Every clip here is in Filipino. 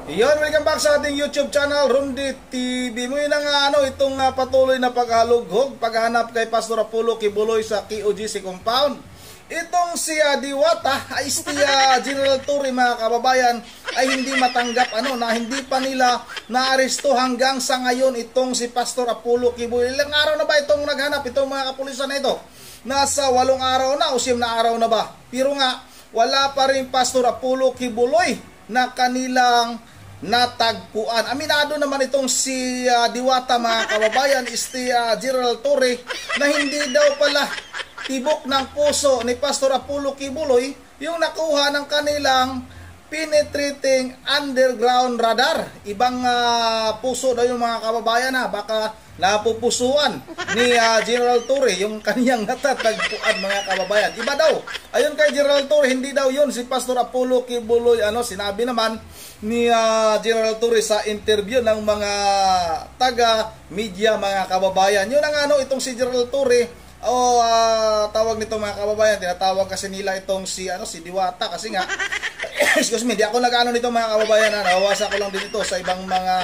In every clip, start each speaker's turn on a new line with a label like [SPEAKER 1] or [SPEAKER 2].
[SPEAKER 1] Iyon, welcome back sa ating YouTube channel, Rumdi TV. Muli na nga itong patuloy na paghalughog, paghanap kay Pastor Apollo Kibuloy sa KOGC compound. Itong si Diwata ay si General Torre, mga kababayan, ay hindi matanggap na hindi pa nila naaresto hanggang sa ngayon itong si Pastor Apollo Kibuloy. Ilang araw na ba itong naghanap itong mga kapulisan na ito? Nasa 8 araw na o 9 na araw na ba? Pero nga, wala pa rin Pastor Apollo Kibuloy na kanilang natagpuan. Aminado naman itong si Diwata, mga kababayan, General Torre, na hindi daw pala tibok ng puso ni Pastor Apollo Kibuloy yung nakuha ng kanilang penetrating underground radar. Ibang puso daw yung mga kababayan, baka napupusuan ni General Torre yung kaniyang natatagpuan, mga kababayan. Iba daw. Ayon kay General Torre, hindi daw yun si Pastor Apollo Kibuloy. Sinabi naman ni General Torre sa interview ng mga taga-media, mga kababayan. Yun ang itong si General Torre, tawag nito, mga kababayan, tinatawag kasi nila itong si Diwata kasi nga excuse me, di ako nag-ano nito, mga kababayan, nawawasa ko lang din ito sa ibang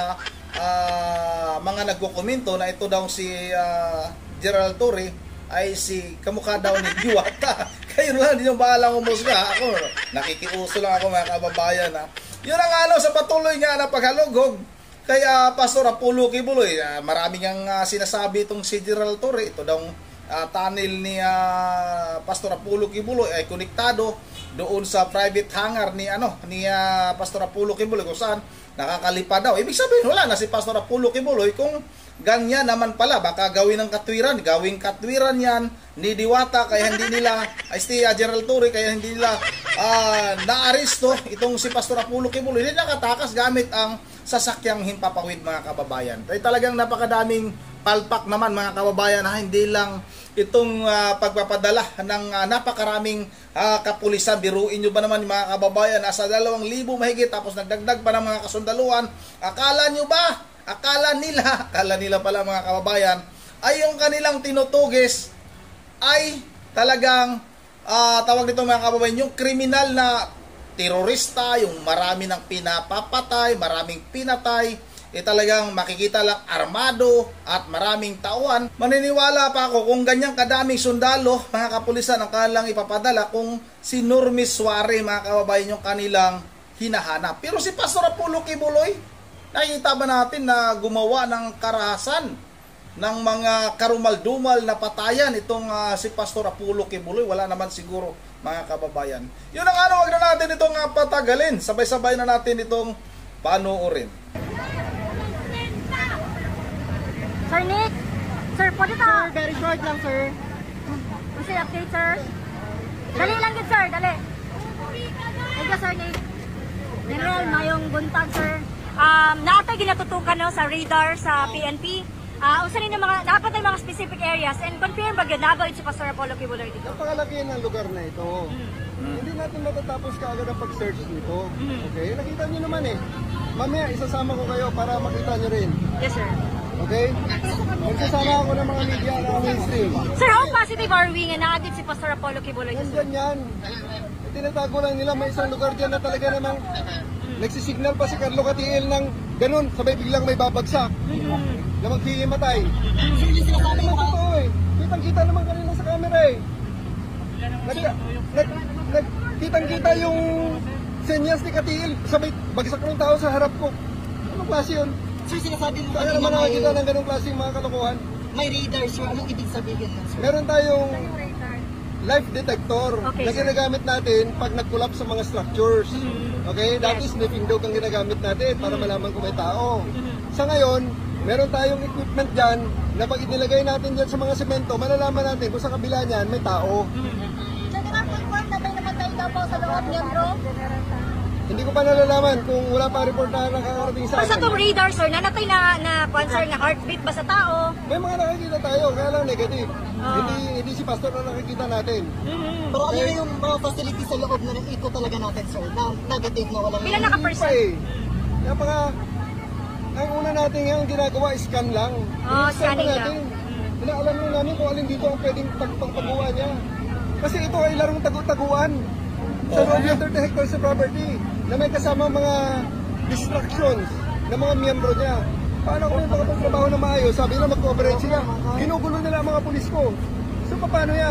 [SPEAKER 1] mga nagko-komento na ito daw si General Torre ay si kamukha daw ni Diwata. Kayo lang din yung bahalang umusga. Ako, nakikiuso lang ako, mga kababayan. Yun ang sa patuloy nga na paghalughog kay Pastor Apollo Kibuloy. Maraming ang sinasabi itong si General Torre. Ito daw tunnel ni Pastor Apollo Kibuloy ay konektado doon sa private hangar ni Pastor Apollo Kibuloy, kung saan nakakalipad daw. Ibig sabihin, wala na si Pastor Apollo Kibuloy. Kung ganyan naman pala, baka gawing katwiran yan ni Diwata, kaya hindi nila General Torre, kaya hindi nila naaresto itong si Pastor Apollo Kibuloy. Hindi nakatakas gamit ang sasakyang himpapawid, mga kababayan. Kaya talagang napakadaming palpak naman, mga kababayan, hindi lang itong pagpapadala ng napakaraming kapulisan. Biruin nyo ba naman, mga kababayan, nasa 2,000 mahigit, tapos nagdagdag pa ng mga kasundaluhan. Akala nila pala, mga kababayan, ay yung kanilang tinutugis ay talagang tawag nito, mga kababayan, yung kriminal na terorista, yung marami ng pinapapatay, maraming pinatay, talagang makikita lang armado at maraming tauhan. Maniniwala pa ako kung ganyang kadaming sundalo, mga kapulisan, ang kanilang ipapadala kung si Normis Suarez, mga kababayan, yung kanilang hinahanap. Pero si Pastor Apollo Kibuloy, nakikita ba natin na gumawa ng karahasan ng mga karumal-dumal na patayan itong si Pastor Apollo Kibuloy? Wala naman siguro, mga kababayan. Yun ang wag na natin itong patagalin. Sabay-sabay na natin itong panoorin.
[SPEAKER 2] Sir Nick, sir, pwede ito?
[SPEAKER 3] Sir, very short lang, sir.
[SPEAKER 2] Kasi update, sir. Dali lang yun, sir, dali. Thank you, sir Nick. General, mayong buntag, sir. Naatay ginatutukan sa radar sa PNP. Usa rin mga napatay mga specific areas and confirm ba ginagawa si Pastor Apollo Kibuloy dito?
[SPEAKER 3] Napakalaki ng lugar na ito. Hindi natin matatapos kaagad ang pag-search dito. Okay? Nakita nyo naman Mamaya isasama ko kayo para makita nyo rin.
[SPEAKER 2] Yes, sir.
[SPEAKER 3] Okay? Magsasama ako ng mga media na mainstream.
[SPEAKER 2] Sir, how positive are we nga naagit si Pastor Apollo Kibuloy?
[SPEAKER 3] Nandyan yan. Tinatago lang nila, may isang lugar dyan na talaga namang nagsisignal pa si Carlo Catiel ng ganun, sabay biglang may babagsak na maghihimatay. Sinasabi mo totoo kitang-kita naman kanina sa camera kitang-kita yung senyas ni Catiel, sabay bagsak ng tao sa harap ko. Anong klase yun?
[SPEAKER 4] Sir, sinasabi mo
[SPEAKER 3] Kaya naman nakakita ng ganung klase yung mga kalokohan.
[SPEAKER 4] may radar, sir. Anong ibig sabihin nun, sir?
[SPEAKER 3] Meron tayong life detector na ginagamit natin pag nag-collapse sa mga structures. Okay? That is sniffing dog ang ginagamit natin para malaman kung may tao. Sa ngayon, meron tayong equipment dyan na pag inilagay natin dyan sa mga semento, malalaman natin kung sa kabila niyan may tao.
[SPEAKER 2] Sir, di ba confirm na may namatay daw po sa loob niyan, bro?
[SPEAKER 3] Hindi ko pa nalalaman kung wala pa report na nakakarating sa
[SPEAKER 2] Pero sa
[SPEAKER 3] akin.
[SPEAKER 2] itong radar, sir, nanatay na cancer na heartbeat ba sa tao?
[SPEAKER 3] May mga nakikita tayo, kaya lang negative. Hindi si pastor na nakikita natin.
[SPEAKER 4] Pero ano yung mga facilities sa loob na ito talaga natin, sir? Na negative na walang...
[SPEAKER 2] Pila naka-percent?
[SPEAKER 3] Kaya pa nga, ang una natin yung ginagawa is scan lang.
[SPEAKER 2] Scanning lang.
[SPEAKER 3] Inaalam lang namin kung alin dito ang pwedeng pagpagawa niya. Kasi ito ay larong tagu-taguan sa loob ng 30 hectares of property na may kasama mga distractions ng mga miyembro niya. Paano kami makapagtrabaho na maayos? Sabi na mag-cooperate sila. Ginugulo nila ang mga pulis ko. So paano yan?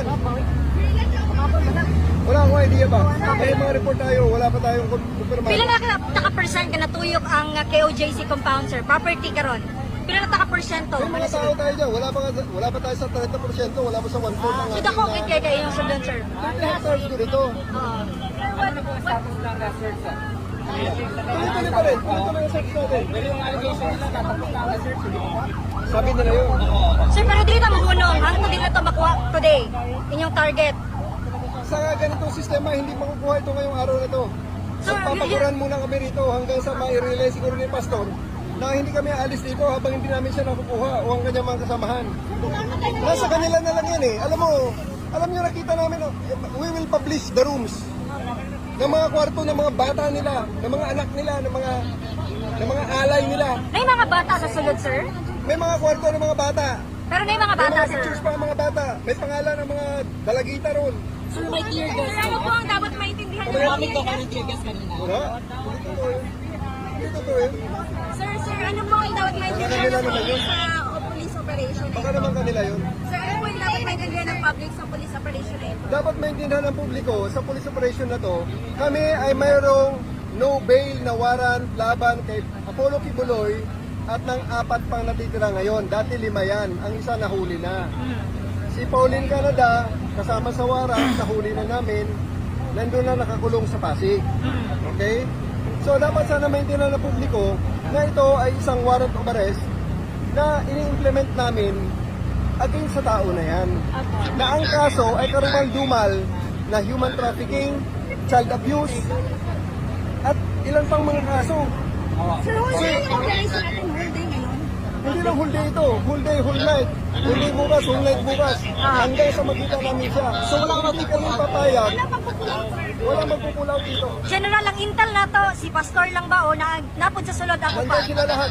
[SPEAKER 3] Wala akong idea ba? May mga report tayo, wala pa tayong kumpirmado.
[SPEAKER 2] Pila naka-percent ka natuyok ang KOJC compound, sir? Property ka ron. Pila naka-percento?
[SPEAKER 3] May mga tao tayo dyan, wala pa tayo sa 30%, wala pa sa 1/4 ng
[SPEAKER 2] Ito ko kaya yung sundon, sir.
[SPEAKER 3] 30 hectares ko dito.
[SPEAKER 5] Ano po ang status ng search sa?
[SPEAKER 3] Tuloy-tuloy pa rin, tuloy-tuloy ang search natin.
[SPEAKER 5] Pero yung allegation nila, tatapos na ang search, hindi po ba?
[SPEAKER 3] Sabi nila yun.
[SPEAKER 2] Sir, pero di na magunong. Hanggang di na ito makuha today. Inyong target.
[SPEAKER 3] Sa ganitong sistema, hindi makukuha ito ngayong araw na ito. So, papaguran muna kami rito hanggang sa ma-realize siguro ni Pastor na hindi kami aalis dito habang hindi namin siya nakukuha o ang kanyang mga kasamahan. Nasa kanila na lang yan eh. Alam nyo, nakita namin, we will publish the rooms ng mga kwarto ng mga bata nila, ng mga anak nila, ng mga alay nila.
[SPEAKER 2] May mga bata sa sulod, sir?
[SPEAKER 3] May mga kwarto ng mga bata.
[SPEAKER 2] Pero may mga
[SPEAKER 3] May
[SPEAKER 2] bata,
[SPEAKER 3] mga
[SPEAKER 2] sir.
[SPEAKER 3] pictures pa ng mga bata. May pangalan ng mga dalagita ron.
[SPEAKER 2] Sir, ano po ang dapat maintindihan nyo?
[SPEAKER 4] Gumamit ka ng tear gas kanina.
[SPEAKER 3] Wala? Hindi totoo yun.
[SPEAKER 2] Sir, ano po ang dapat maintindihan
[SPEAKER 3] Kanila
[SPEAKER 2] ng
[SPEAKER 3] naman yun.
[SPEAKER 2] public sa police operation?
[SPEAKER 3] Baka naman kanila yun.
[SPEAKER 2] Sir, ano po yung dapat maintindihan ng public sa police operation na ito?
[SPEAKER 3] Dapat maintindihan ng publiko sa police operation na to, kami ay mayroong no bail na warrant laban kay Apollo Kibuloy at ng 4 pang natitira ngayon. Dati 5 yan. Ang isa nahuli na. Si Pauline Canada, kasama sa warrant, nahuli na namin, nandun na nakakulong sa Pasig. Okay? So dapat sana maintindihan ng publiko na ito ay isang warrant of arrest na ini-implement namin against sa tao na yan. Na ang kaso ay karumal-dumal na human trafficking, child abuse, at ilan pang mga kaso.
[SPEAKER 2] Sir, whole day yung operation natin, whole day ngayon.
[SPEAKER 3] Hindi lang whole day ito, whole day, whole night. Whole day bukas, whole night bukas. Hanggang sa makita namin siya. So walang hindi kami papayag, walang magpupulaw dito.
[SPEAKER 2] General, ang intel na to, si Pastor lang ba o napod sa sulod ako pa?
[SPEAKER 3] Nandiyan sila lahat.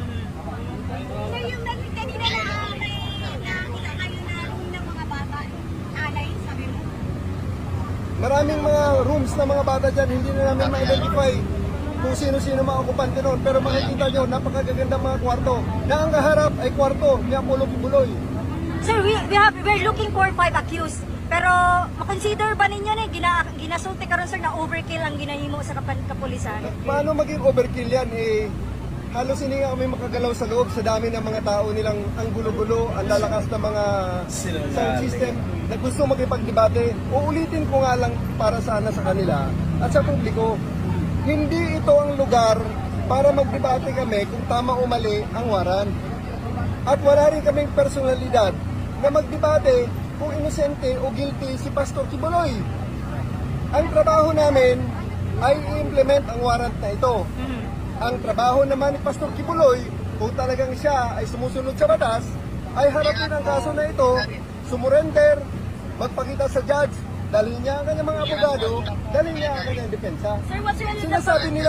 [SPEAKER 2] Sir, yung kanina na nakita kayo na room ng mga bata, alay, sabi mo?
[SPEAKER 3] Maraming mga rooms na mga bata dyan, hindi na namin ma-identify kung sino-sino mga okupante noon. Pero makikita nyo, napakagaganda mga kwarto. Na ang kaharap ay kwarto ni Apollo Kibuloy.
[SPEAKER 2] Sir, we're looking for 5 accused. Pero makonsider ba ninyo na ginasulti karon sir na overkill ang ginahimo sa kapulisan?
[SPEAKER 3] Paano maging overkill yan? Halos hindi nga kami makagalaw sa loob sa dami ng mga tao nilang ang gulo-gulo, ang lalakas ng mga sound system na gusto makipagdebate. Uulitin ko nga lang para sana sa kanila at sa publiko. Hindi ito ang lugar para magdebate kami kung tama o mali ang waran. At wala rin kaming personalidad na magdebate kung inosente o guilty si Pastor Kibuloy. Ang trabaho namin ay i-implement ang warrant na ito. Ang trabaho naman ni Pastor Kibuloy, kung talagang siya ay sumusunod sa batas, ay harapin ang kaso na ito, sumurrender, magpakita sa judge, dalhin niya ang kanyang mga abogado, dalhin niya ang kanyang depensa.
[SPEAKER 2] Sir, what's your
[SPEAKER 3] Sinasabi nila,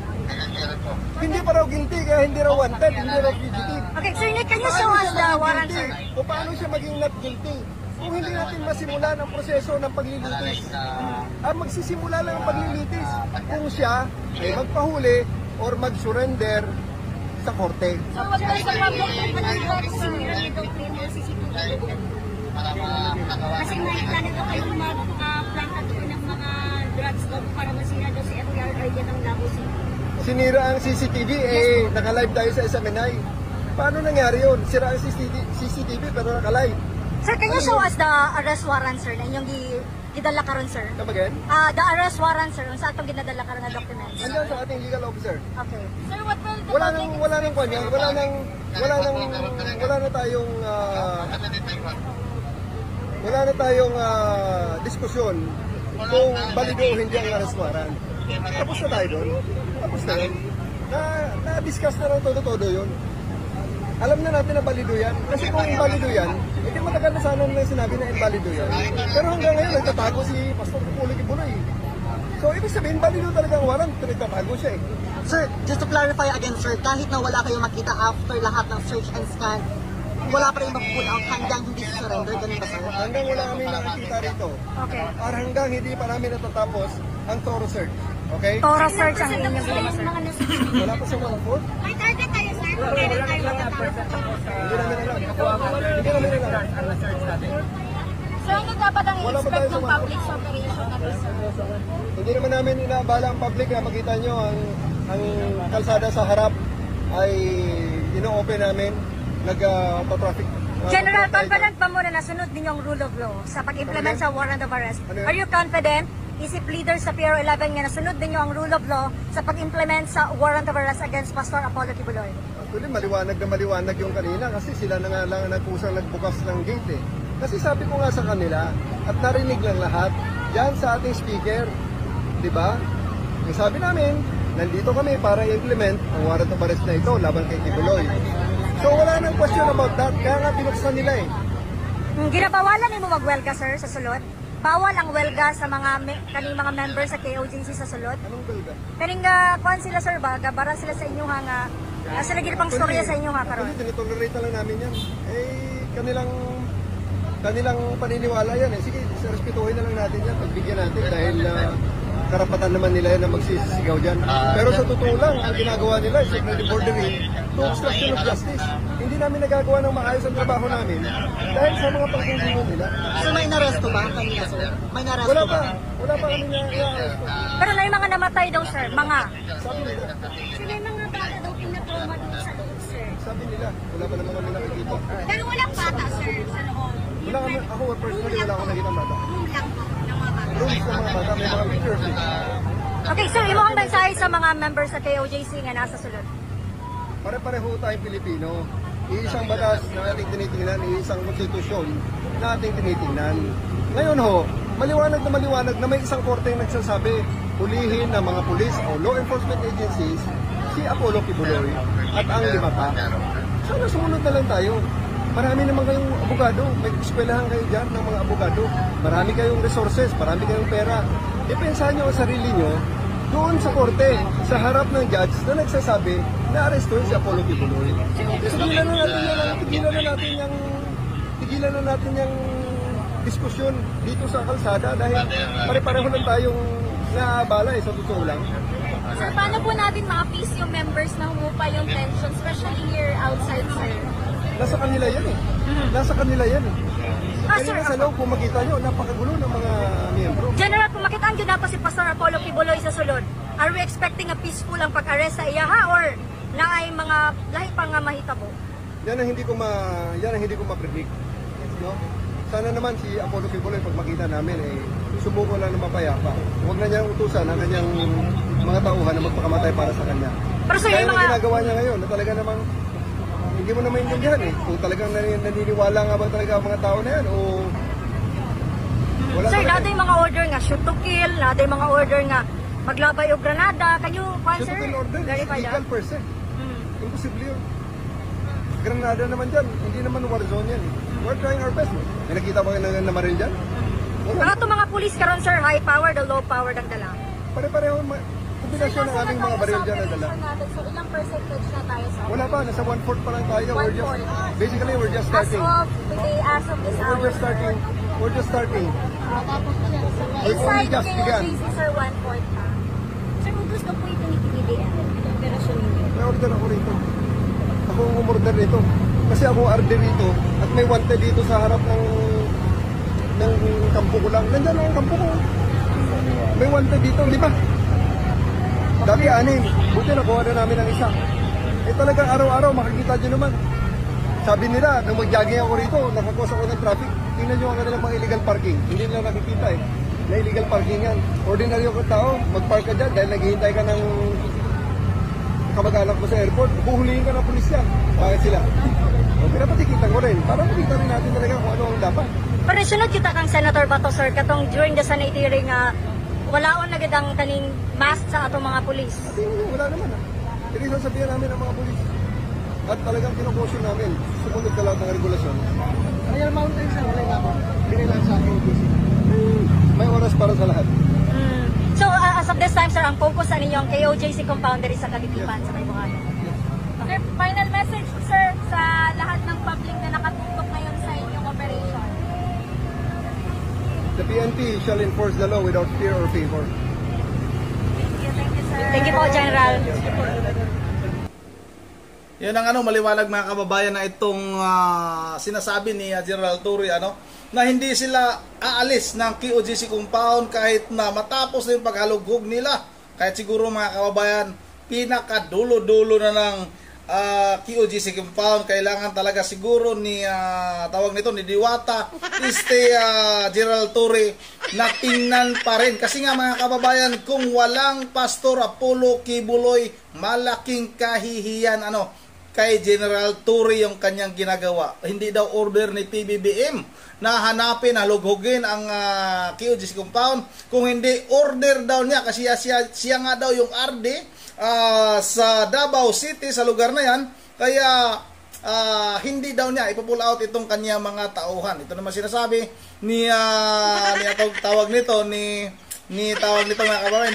[SPEAKER 3] hindi pa raw guilty kaya hindi raw wanted, hindi raw fugitive.
[SPEAKER 2] Okay, sir, can you show us the warrant, sir?
[SPEAKER 3] O paano siya maging not guilty? Kung hindi natin masimulan ang proseso ng paglilitis, magsisimula lang ang paglilitis kung siya ay magpahuli or mag-surrender sa korte.
[SPEAKER 2] So, what does the public think when you got sinira nitong criminal CCTV? Kasi nakita nito kayong mag-planta doon ng mga drugs doon para masira doon si FDR yan ang Davao City.
[SPEAKER 3] Sinira ang CCTV, naka-live tayo sa SMNI. Paano nangyari yun? Sira ang CCTV pero naka-live.
[SPEAKER 2] Sir, can you show us the arrest warrant, sir, na inyong gidala karon, sir?
[SPEAKER 3] Come again?
[SPEAKER 2] The arrest warrant, sir, kung saan itong ginadala karon na documents.
[SPEAKER 3] Andiyan sa ating legal officer.
[SPEAKER 2] Okay. Sir, what will the
[SPEAKER 3] Wala
[SPEAKER 2] public
[SPEAKER 3] nang kanya, wala na tayong diskusyon kung balido o hindi ang arrest warrant. Tapos na tayo doon. Tapos na yun. Na-discuss na lang todo-todo yun. Alam na natin na balido yan. Kasi kung invalido yan, hindi matagal na sana nang sinabi na invalido yan. Pero hanggang ngayon, nagtatago si Pastor Apollo Kibuloy. So, ibig sabihin, balido talaga ang warrant, nagtatago siya eh.
[SPEAKER 4] Sir, just to clarify again, sir, kahit na wala kayong makita after lahat ng search and scan, wala pa rin mag-pull out hanggang hindi surrender, ganun ba, sir?
[SPEAKER 3] Hanggang wala kami nakikita rito.
[SPEAKER 2] Okay.
[SPEAKER 3] Or hanggang hindi pa namin natatapos ang thorough search. Okay?
[SPEAKER 2] Toro search ang inyong ginawa, sir.
[SPEAKER 3] Wala pa sa 1/4?
[SPEAKER 2] May target kayo, sir. Kailan kayo
[SPEAKER 3] Hindi namin alam. Hindi namin alam.
[SPEAKER 2] Sir, ano dapat ang
[SPEAKER 3] Wala pa
[SPEAKER 2] i-expect
[SPEAKER 3] tayo sa
[SPEAKER 2] ng public sa operation na to, sir?
[SPEAKER 3] Hindi naman namin inaabala ang public na makita nyo ang kalsada sa harap ay ino-open namin. Nag-traffic.
[SPEAKER 2] General, confident pa muna na sunod ninyong rule of law sa pag-implement sa warrant of arrest?
[SPEAKER 3] Ano yun?
[SPEAKER 2] Are you confident, isip leader sa PRO 11 nga nasunod ninyo ang rule of law sa pag-implement sa warrant of arrest against Pastor Apollo Kibuloy?
[SPEAKER 3] Actually, maliwanag na maliwanag yung kanina kasi sila na nga lang nagpusang nagbukas ng gate eh. Kasi sabi ko nga sa kanila at narinig lang lahat yan sa ating speaker. Diba? Yung sabi namin, nandito kami para i-implement ang warrant of arrest na ito laban kay Kibuloy. So wala nang question about that. Kaya nga binuksan nila eh.
[SPEAKER 2] Ginabawalan mo magwelga, sir, sa sulod? Bawal ang welga sa kaning mga members sa KOJC sa sulod?
[SPEAKER 3] Anong belga?
[SPEAKER 2] Kaning kuan sila, sir, ba? Gabara sila sa inyo nga sila ginapang storya sa inyo nga karon.
[SPEAKER 3] Actually, tinitolerate na lang namin yan. Eh, kanilang paniniwala yan eh. Sige, respetuhin na lang natin yan. Pagbigyan natin dahil karapatan naman nila yan na magsisigaw dyan. Pero sa totoo lang, ang ginagawa nila is secret bordering to obstruction of justice. Hindi namin nagagawa ng maayos ang trabaho namin dahil sa mga pagkukulong nila.
[SPEAKER 4] So may naresto ba kanina, sir? May naresto
[SPEAKER 3] Wala
[SPEAKER 4] ba?
[SPEAKER 3] pa kami na i-arresto.
[SPEAKER 2] Pero may mga namatay daw, sir. Mga.
[SPEAKER 3] Sabi nila,
[SPEAKER 2] Sila yung mga bata daw pinatrauma doon sa loob, sir.
[SPEAKER 3] sabi nila, wala pa naman kami nakikita.
[SPEAKER 2] Pero walang bata, sir, sa loob.
[SPEAKER 3] Wala kami, ako personally wala akong nakikita bata.
[SPEAKER 2] Room lang po ng mga bata.
[SPEAKER 3] Rooms ng mga bata, may mga pictures eh.
[SPEAKER 2] Okay, sir, imo ang mensahe sa mga members sa KOJC nga nasa sulod.
[SPEAKER 3] Pare-pareho tayong Pilipino. Iisang batas na ating tinitingnan, iisang konstitusyon na ating tinitingnan. Ngayon ho, maliwanag na may isang korte yung nagsasabi, hulihin ng mga pulis o law enforcement agencies si Apollo Kibuloy at ang 5 pa. Sana sumunod na lang tayo. Marami naman kayong abogado, may eskwelahan kayo dyan ng mga abogado. Marami kayong resources, marami kayong pera. Ipensahan nyo ang sarili nyo doon sa korte, sa harap ng judge na nagsasabi na arestuhin si Apollo Kibuloy. Tigilan na natin yung diskusyon dito sa kalsada dahil pare-pareho lang tayong naabala sa totoo lang.
[SPEAKER 2] Sir, paano po natin ma-appease yung members na humupa yung tension, especially here outside, sir?
[SPEAKER 3] Nasa kanila yan eh. Nasa kanila yan eh.
[SPEAKER 2] Sir,
[SPEAKER 3] Kanina sa loob, kung makita nyo, napakagulo ng mga miyembro.
[SPEAKER 2] General, kung makita ang na pa si Pastor Apollo Kibuloy sa sulod, are we expecting a peaceful ang pag-arrest sa iya, ha? Or na ay mga lahi pang mahitabo?
[SPEAKER 3] Yan ang hindi ko ma-predict. No? Sana naman si Apollo Kibuloy pag makita namin sumuko lang ng mapayapa. Huwag na niyang utusan ang kanyang mga tauhan na magpakamatay para sa kanya.
[SPEAKER 2] Pero sir,
[SPEAKER 3] Kaya
[SPEAKER 2] yung
[SPEAKER 3] ang
[SPEAKER 2] mga...
[SPEAKER 3] ginagawa niya ngayon na talaga namang hindi mo na maintindihan eh. Kung talagang naniniwala nga ba talaga ang mga tao na yan o wala
[SPEAKER 2] Sir,
[SPEAKER 3] talaga.
[SPEAKER 2] natin yung mga order nga shoot to kill, natin yung mga order nga maglabay o granada. Can you,
[SPEAKER 3] Shoot
[SPEAKER 2] sir,
[SPEAKER 3] to kill order is
[SPEAKER 2] verify
[SPEAKER 3] legal
[SPEAKER 2] that?
[SPEAKER 3] per se. Imposible yun. Granada naman dyan, hindi naman war zone yan eh. We're trying our best. May nakita ba kayo na maril dyan? Wala.
[SPEAKER 2] Mga ito mga police karon, sir, high power, the low power ng dala.
[SPEAKER 3] Pare-pareho kombinasyon ng aming mga baril dyan na dala.
[SPEAKER 2] So, ilang percentage na tayo sa
[SPEAKER 3] Wala pa, nasa 1/4 pa lang tayo. Basically, we're just
[SPEAKER 2] As
[SPEAKER 3] starting.
[SPEAKER 2] of this hour,
[SPEAKER 3] We're just starting. We're just starting. We've only
[SPEAKER 2] Inside
[SPEAKER 3] just begun.
[SPEAKER 2] KOJC, sir, 1/4 pa. Sir, kung gusto po ito ni PDM, itong operasyon ninyo.
[SPEAKER 3] May order ako rito. Ako ang umorder rito. Kasi ako order rito at may wanted dito sa harap ng kampo ko lang. Nandiyan ang kampo ko. May wanted dito, 5. Dati 6. Buti nakuha na namin ang isa. Talagang araw-araw makikita nyo naman. Sabi nila, nung mag-jogging ako rito, nakakos ako ng traffic. Tingnan nyo ang kanilang mga illegal parking. Hindi nila nakikita na illegal parking yan. Ordinaryo ka tao, mag-park ka dyan dahil naghihintay ka ng kamag-anak mo sa airport, buhulihin ka ng pulis yan. Bakit sila? O, pinapatikitan ko rin. Para makita rin natin talaga kung ano ang dapat.
[SPEAKER 2] Pero sunod kita kang Senator Bato, sir, katong during the Senate hearing nga walaon na gid ang kaning mask sa atong mga pulis.
[SPEAKER 3] At wala naman Hindi sasabihan namin ang mga pulis. At talagang kinukosyon namin. Sumunod ka lahat ng regulasyon. Royal Mountains na wala naman. Binilang sa akin. May oras para sa lahat.
[SPEAKER 2] So, as of this time, sir, ang focus sa ninyo ang KOJC compound diri sa Kalitipan, sa Kaybuhan. Sir, final message, sir, sa lahat ng public na nakatutok ngayon sa inyong operation.
[SPEAKER 3] The PNP shall enforce the law without fear or favor.
[SPEAKER 2] Thank you. Thank you po, General.
[SPEAKER 1] Yun ang maliwanag mga kababayan na itong sinasabi ni General Torre na hindi sila aalis ng QOGC compound kahit na matapos na yung paghalughog nila. Kahit siguro mga kababayan, pinakadulo-dulo na ng QOGC compound, kailangan talaga siguro ni ni Diwata General Torre na tingnan pa rin. Kasi nga mga kababayan, kung walang Pastor Apollo Kibuloy, malaking kahihiyan kay General Torre yung kanyang ginagawa. Hindi daw order ni PBBM na hanapin, halughugin ang QOGC compound. Kung hindi order daw niya, kasi siya nga daw yung RD sa Davao City, sa lugar na yan, kaya hindi daw niya ipupull out itong kanyang mga tauhan. Ito naman sinasabi ni tawag nito mga kababayan,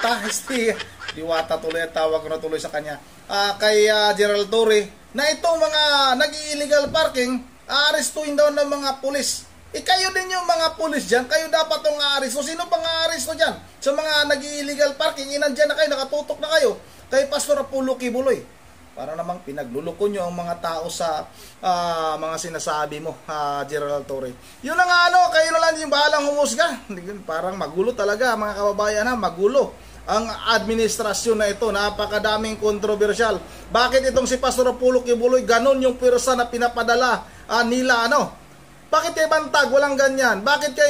[SPEAKER 1] Diwata tuloy at tawag na tuloy sa kanya, kay General Torre, na itong mga nag-illegal parking, aarestuhin daw ng mga pulis. Kayo din yung mga pulis dyan, kayo dapat itong aaresto. Sino pang aaresto dyan? Sa mga nag-illegal parking, inandyan na kayo, nakatutok na kayo kay Pastor Apollo Kibuloy. Para namang pinagluloko nyo ang mga tao sa mga sinasabi mo, General Torre. Yun na nga kayo na lang yung bahalang humusga. Parang magulo talaga mga kababayan, magulo ang administrasyon na ito. Napakadaming kontrobersyal. Bakit itong si Pastor Apollo Kibuloy, ganon yung pwersa na pinapadala nila Bakit kay Bantag walang ganyan? Bakit kay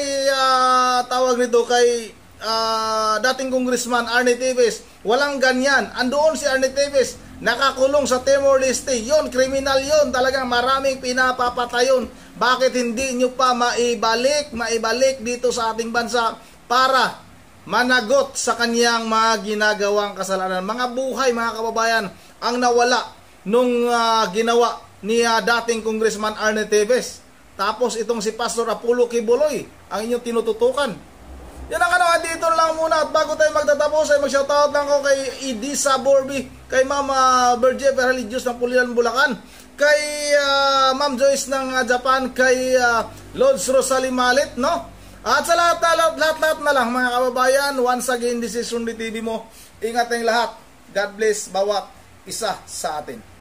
[SPEAKER 1] kay dating Congressman Arnie Teves walang ganyan? Andoon si Arnie Teves, nakakulong sa Timor-Leste. Yon, kriminal yon. Talagang maraming pinapapatayon. Bakit hindi nyo pa maibalik dito sa ating bansa para managot sa kanyang mga ginagawang kasalanan? Mga buhay mga kababayan ang nawala nung ginawa ni dating Congressman Arnie Teves. Tapos itong si Pastor Apollo Kibuloy ang inyong tinututukan. Yan ang dito na lang muna. At bago tayo magtatapos ay mag-shoutout lang ko kay Edisa Borby, kay Mama Berje Religious ng Pulilan, Bulacan, kay Ma'am Joyce ng Japan, kay Lods Rosalie Malit, At sa lahat na lang mga kababayan, once again, this is Rundi TV mo. Ingat tayong lahat. God bless bawat isa sa atin.